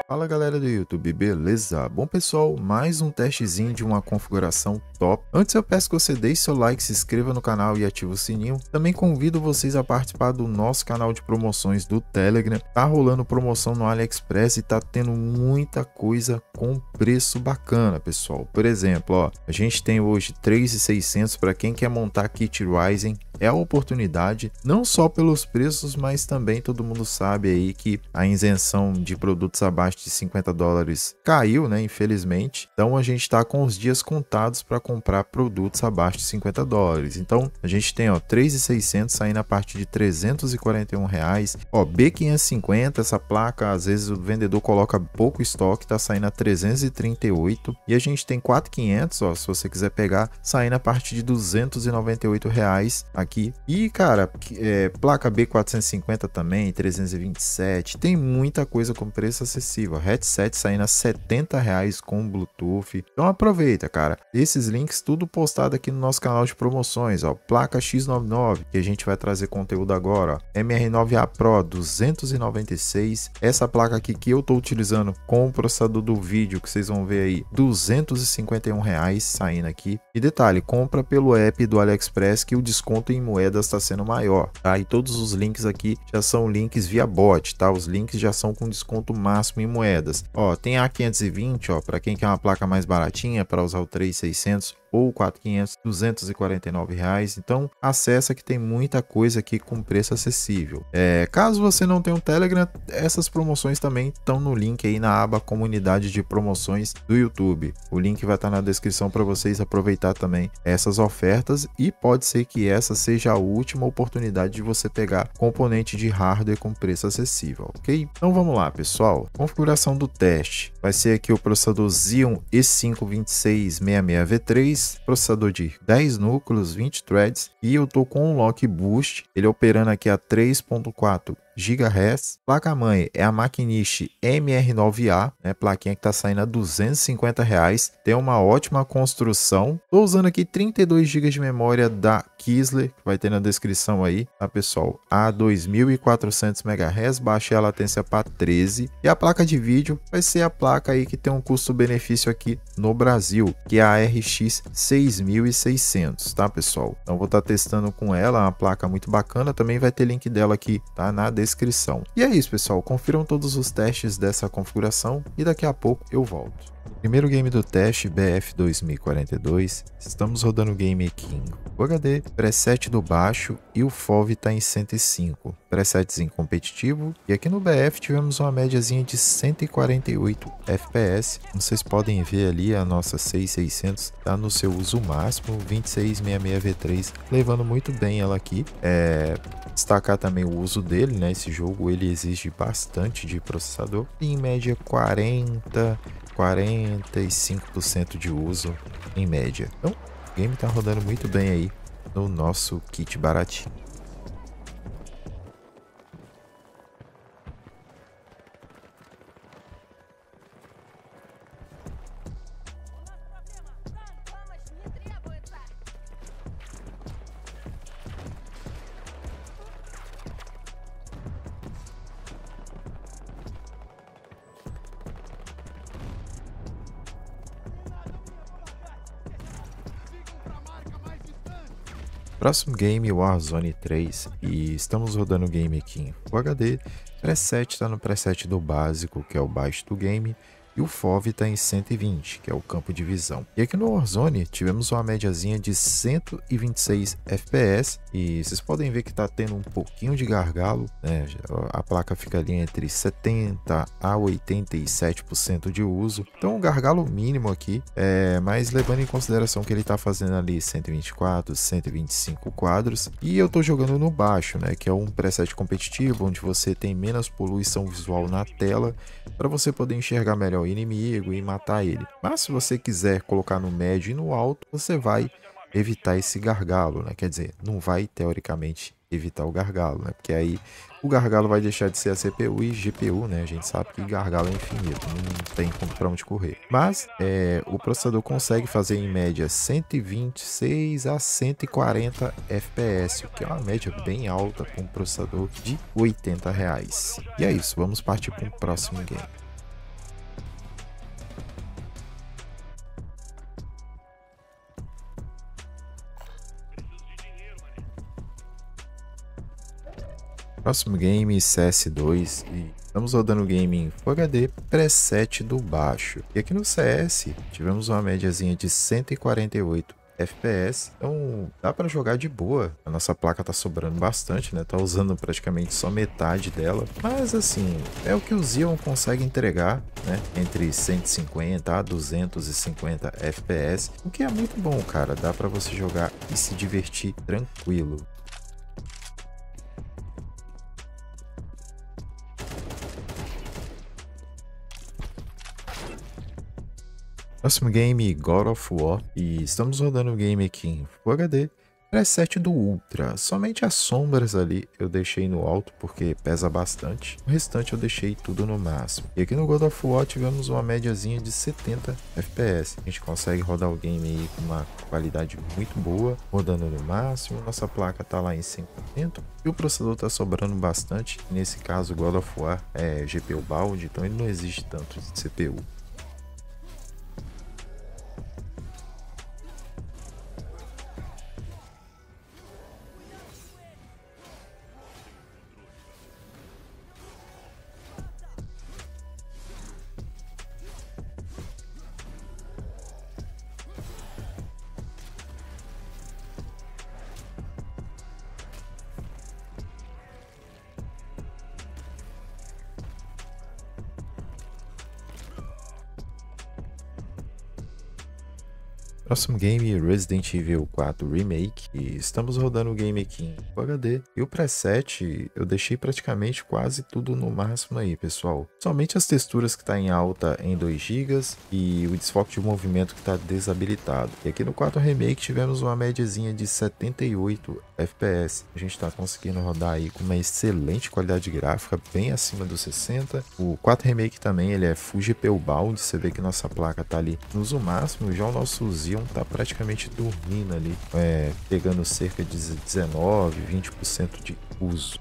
Fala galera do YouTube, beleza? Bom pessoal, mais um testezinho de uma configuração top. Antes eu peço que você deixe seu like, se inscreva no canal e ative o sininho. Também convido vocês a participar do nosso canal de promoções do Telegram. Tá rolando promoção no AliExpress e tá tendo muita coisa com preço bacana, pessoal. Por exemplo, ó, a gente tem hoje 3.600 para quem quer montar kit Ryzen. É a oportunidade, não só pelos preços, mas também todo mundo sabe aí que a isenção de produtos abaixo de $50 caiu, né? Infelizmente. Então a gente está com os dias contados para comprar produtos abaixo de $50. Então a gente tem, ó, 3.600 saindo a partir de R$341. Ó, B550, essa placa, às vezes o vendedor coloca pouco estoque, tá saindo a 338. E a gente tem 4.500, ó, se você quiser pegar, saindo a partir de R$298 aqui. E cara, placa B450 também, 327, tem muita coisa com preço acessível. Headset saindo a R$70 com Bluetooth. Então aproveita, cara. Esses links tudo postado aqui no nosso canal de promoções, ó. Placa X99, que a gente vai trazer conteúdo agora, ó. MR9A Pro 296. Essa placa aqui que eu tô utilizando com o processador do vídeo, que vocês vão ver aí, R$251 saindo aqui. E detalhe, compra pelo app do AliExpress que o desconto em moedas está sendo maior, tá? E todos os links aqui já são links via bot, tá? Os links já são com desconto máximo em moedas. Ó, tem a 520, ó, para quem quer uma placa mais baratinha para usar o 3600 ou 4.500, R$249. Então acessa que tem muita coisa aqui com preço acessível. Caso você não tenha um Telegram, essas promoções também estão no link aí na aba comunidade de promoções do YouTube. O link vai estar na descrição para vocês aproveitar também essas ofertas, e pode ser que essa seja a última oportunidade de você pegar componente de hardware com preço acessível, ok? Então vamos lá, pessoal. Configuração do teste vai ser aqui o processador Xeon E5-2666V3, processador de 10 núcleos, 20 threads, e eu tô com um Lock Boost, ele operando aqui a 3.4 GHz. Placa-mãe é a Machinist MR9A, né? Plaquinha que tá saindo a R$250. Tem uma ótima construção. Tô usando aqui 32 GB de memória da Kizler, que vai ter na descrição aí, tá, pessoal? A 2400 MHz, baixei a latência para 13. E a placa de vídeo vai ser a placa aí que tem um custo-benefício aqui no Brasil, que é a RX 6600, tá, pessoal? Então vou estar testando com ela, uma placa muito bacana. Também vai ter link dela aqui, tá, na descrição. E é isso, pessoal. Confiram todos os testes dessa configuração e daqui a pouco eu volto. Primeiro game do teste, BF 2042. Estamos rodando o game aqui em Full HD, preset do baixo, e o FOV está em 105. Presetzinho competitivo. E aqui no BF tivemos uma médiazinha de 148 FPS. Como vocês podem ver ali, a nossa 6600 está no seu uso máximo, 2666V3, levando muito bem ela aqui. Destacar também o uso dele, né? Esse jogo ele exige bastante de processador, e em média 45% de uso em média. Então o game tá rodando muito bem aí no nosso kit baratinho. Próximo game, Warzone 3, e estamos rodando o game aqui em Full HD. Preset está no preset do básico, que é o baixo do game, e o FOV está em 120, que é o campo de visão. E aqui no Warzone tivemos uma médiazinha de 126 FPS, e vocês podem ver que está tendo um pouquinho de gargalo, né? A placa fica ali entre 70 a 87% de uso, então um gargalo mínimo aqui, mas levando em consideração que ele está fazendo ali 124, 125 quadros, e eu estou jogando no baixo, né? Que é um preset competitivo, onde você tem menos poluição visual na tela, para você poder enxergar melhor o inimigo e matar ele. Mas se você quiser colocar no médio e no alto, você vai evitar esse gargalo, né? Quer dizer, não vai teoricamente evitar o gargalo, né? Porque aí o gargalo vai deixar de ser a CPU e GPU, né? A gente sabe que gargalo é infinito, não tem para onde correr. Mas o processador consegue fazer em média 126 a 140 FPS, o que é uma média bem alta para um processador de R$80. E é isso, vamos partir para o próximo game. Próximo game, CS2, e estamos rodando o game em Full HD preset do baixo. E aqui no CS tivemos uma médiazinha de 148 FPS, então dá para jogar de boa. A nossa placa tá sobrando bastante, né? Tá usando praticamente só metade dela, mas assim, é o que o Xeon consegue entregar, né? Entre 150 a 250 FPS, o que é muito bom, cara. Dá para você jogar e se divertir tranquilo. Próximo game, God of War, e estamos rodando o game aqui em Full HD, preset do Ultra. Somente as sombras ali eu deixei no alto porque pesa bastante, o restante eu deixei tudo no máximo. E aqui no God of War tivemos uma médiazinha de 70 FPS. A gente consegue rodar o game aí com uma qualidade muito boa, rodando no máximo. Nossa placa tá lá em 100% e o processador tá sobrando bastante. Nesse caso, o God of War é GPU Bound, então ele não exige tanto de CPU. Próximo game, Resident Evil 4 Remake, e estamos rodando o game aqui em Full HD, e o preset eu deixei praticamente quase tudo no máximo aí, pessoal. Somente as texturas que está em alta em 2 GB e o desfoque de movimento que está desabilitado. E aqui no 4 Remake tivemos uma médiazinha de 78 FPS. A gente está conseguindo rodar aí com uma excelente qualidade gráfica, bem acima dos 60. O 4 Remake também ele é Full GPU Bound, você vê que nossa placa tá ali no uso máximo, já o nosso Xeon tá praticamente dormindo ali, pegando cerca de 19, 20% de uso.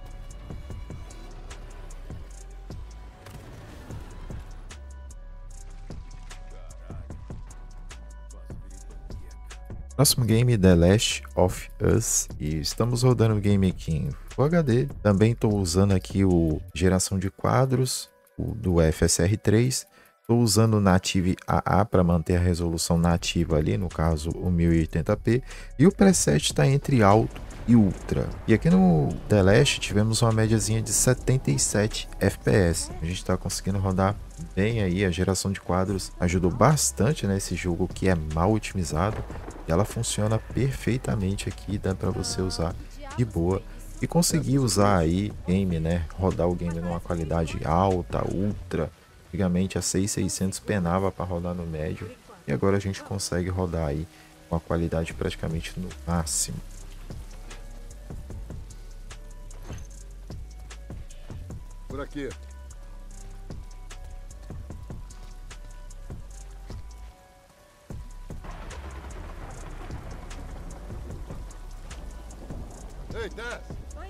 Próximo game, The Last of Us, e estamos rodando o game aqui em Full HD. Também estou usando aqui o geração de quadros do FSR3. Estou usando o Native AA para manter a resolução nativa ali, no caso o 1080p, e o preset está entre alto e ultra. E aqui no The Last tivemos uma médiazinha de 77 FPS. A gente está conseguindo rodar bem aí, a geração de quadros ajudou bastante nesse jogo que é mal otimizado, e ela funciona perfeitamente aqui, dá para você usar de boa e conseguir usar aí game, né, rodar o game numa qualidade alta, ultra. Antigamente a 6600 penava para rodar no médio e agora a gente consegue rodar aí com a qualidade praticamente no máximo. Por aqui. Ei, Tess!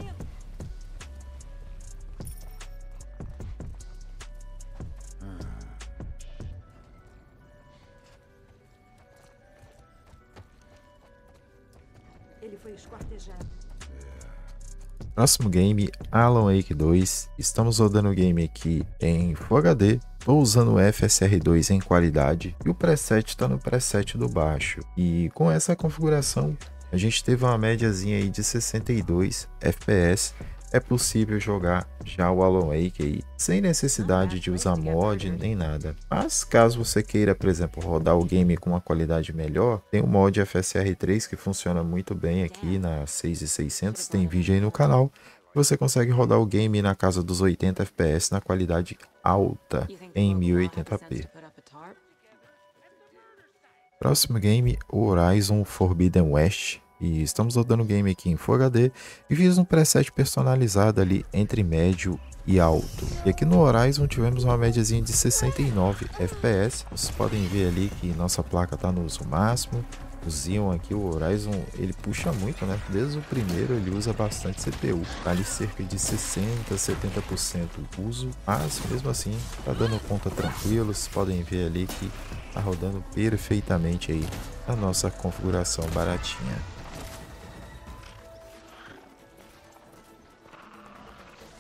Ele foi esquartejado. Próximo game, Alan Wake 2. Estamos rodando o game aqui em Full HD. Estou usando o FSR2 em qualidade e o preset está no preset do baixo. E com essa configuração a gente teve uma médiazinha aí de 62 FPS. É possível jogar já o Alan Wake aí sem necessidade de usar mod nem nada. Mas caso você queira, por exemplo, rodar o game com uma qualidade melhor, tem o mod FSR3 que funciona muito bem aqui na 6600, tem vídeo aí no canal. Você consegue rodar o game na casa dos 80 FPS na qualidade alta em 1080p. Próximo game, Horizon Forbidden West. E estamos rodando o game aqui em Full HD e fiz um preset personalizado ali entre médio e alto. E aqui no Horizon tivemos uma médiazinha de 69 FPS. Vocês podem ver ali que nossa placa está no uso máximo. O Xeon aqui, o Horizon, ele puxa muito, né? Desde o primeiro ele usa bastante CPU. Tá ali cerca de 60, 70% uso, mas mesmo assim tá dando conta tranquilo. Vocês podem ver ali que tá rodando perfeitamente aí a nossa configuração baratinha.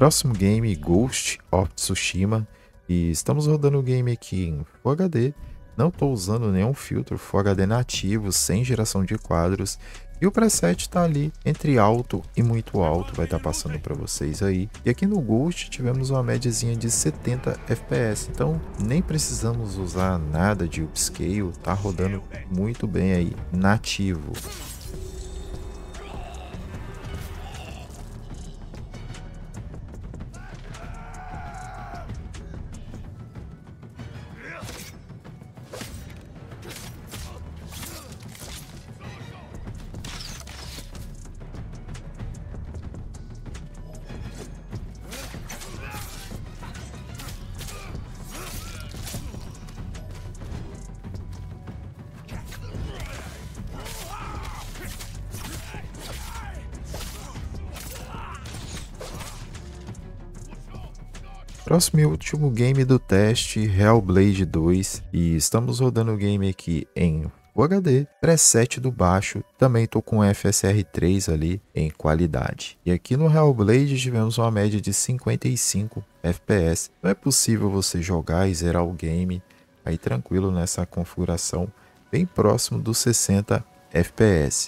Próximo game, Ghost of Tsushima. E estamos rodando o game aqui em Full HD. Não estou usando nenhum filtro, Full HD nativo, sem geração de quadros. E o preset está ali entre alto e muito alto, vai estar passando para vocês aí. E aqui no Ghost tivemos uma médiazinha de 70 FPS, então nem precisamos usar nada de upscale, tá rodando muito bem aí, nativo. Próximo e último game do teste, Hellblade 2, e estamos rodando o game aqui em Full HD, preset do baixo, também estou com FSR 3 ali em qualidade. E aqui no Hellblade tivemos uma média de 55 FPS, não é possível você jogar e zerar o game aí tranquilo nessa configuração, bem próximo dos 60 FPS.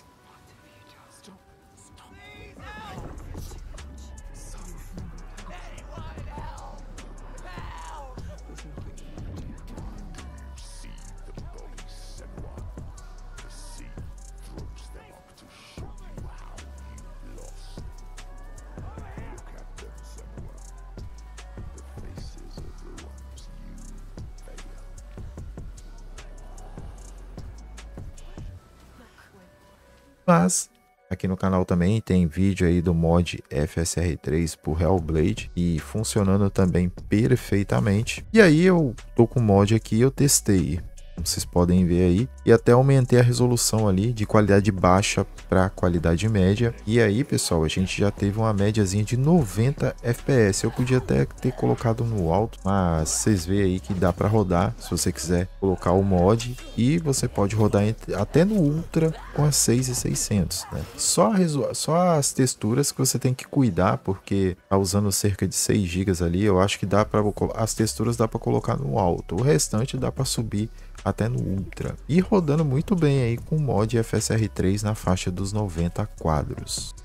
Mas aqui no canal também tem vídeo aí do mod FSR 3 por Hellblade e funcionando também perfeitamente. E aí eu tô com o mod aqui, eu testei, como vocês podem ver aí, e até aumentei a resolução ali de qualidade baixa para qualidade média. E aí, pessoal, a gente já teve uma médiazinha de 90 FPS. Eu podia até ter colocado no alto, mas vocês veem aí que dá para rodar se você quiser colocar o mod, e você pode rodar até no Ultra com as 6600, né? Só as texturas que você tem que cuidar, porque tá usando cerca de 6 GB ali. Eu acho que dá para as texturas dá para colocar no alto, o restante dá para subir até no Ultra, e rodando muito bem aí com o mod FSR 3 na faixa dos 90 quadros.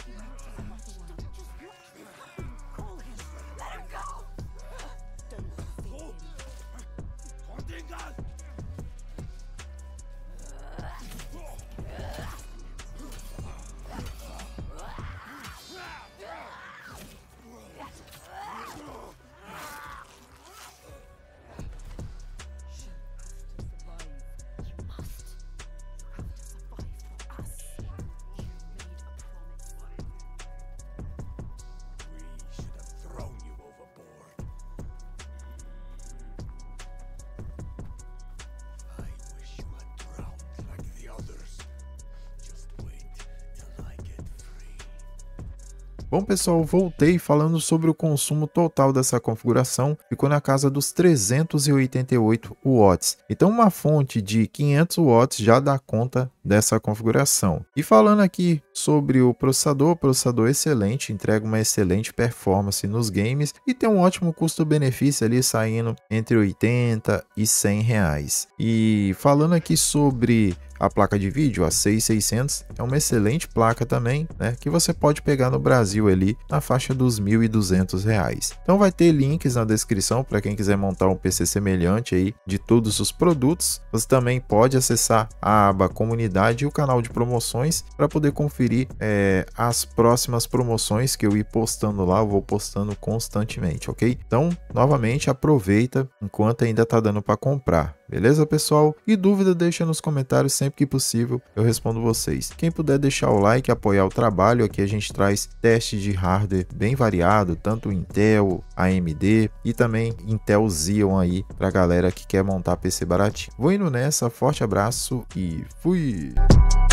Bom, pessoal, voltei falando sobre o consumo total dessa configuração, ficou na casa dos 388 watts. Então uma fonte de 500 watts já dá conta dessa configuração. E falando aqui sobre o processador excelente, entrega uma excelente performance nos games e tem um ótimo custo-benefício ali saindo entre 80 e 100 reais. E falando aqui sobre a placa de vídeo, a 6600, é uma excelente placa também, né, que você pode pegar no Brasil ali na faixa dos R$ 1.200. Então vai ter links na descrição para quem quiser montar um PC semelhante aí de todos os produtos. Você também pode acessar a aba comunidade e o canal de promoções para poder conferir as próximas promoções que eu ir postando lá. Eu vou postando constantemente, ok? Então, novamente, aproveita enquanto ainda tá dando para comprar. Beleza, pessoal? E dúvida, deixa nos comentários, sempre que possível eu respondo vocês. Quem puder deixar o like, apoiar o trabalho, aqui a gente traz testes de hardware bem variado, tanto Intel, AMD e também Intel Xeon aí pra galera que quer montar PC baratinho. Vou indo nessa, forte abraço e fui!